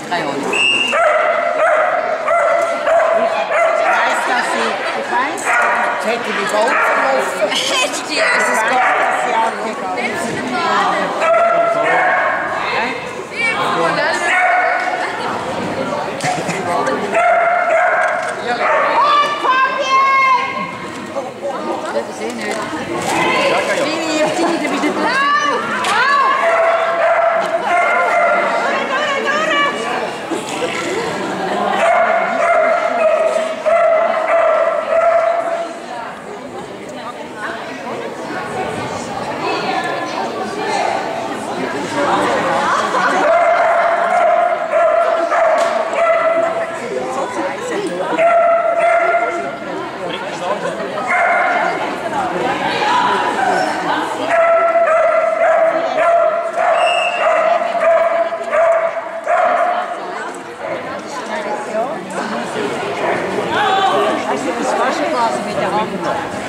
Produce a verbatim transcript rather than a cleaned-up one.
keine Ahnung. Ich weiss, dass sie, ich weiss, jetzt hätte ich mich voll verlassen. Hättest du Ich weiss, dass sie angegangen sind. Das ist eh nicht. Wie auf die Seite wieder durch. Das Flaschenglas mit der Hand.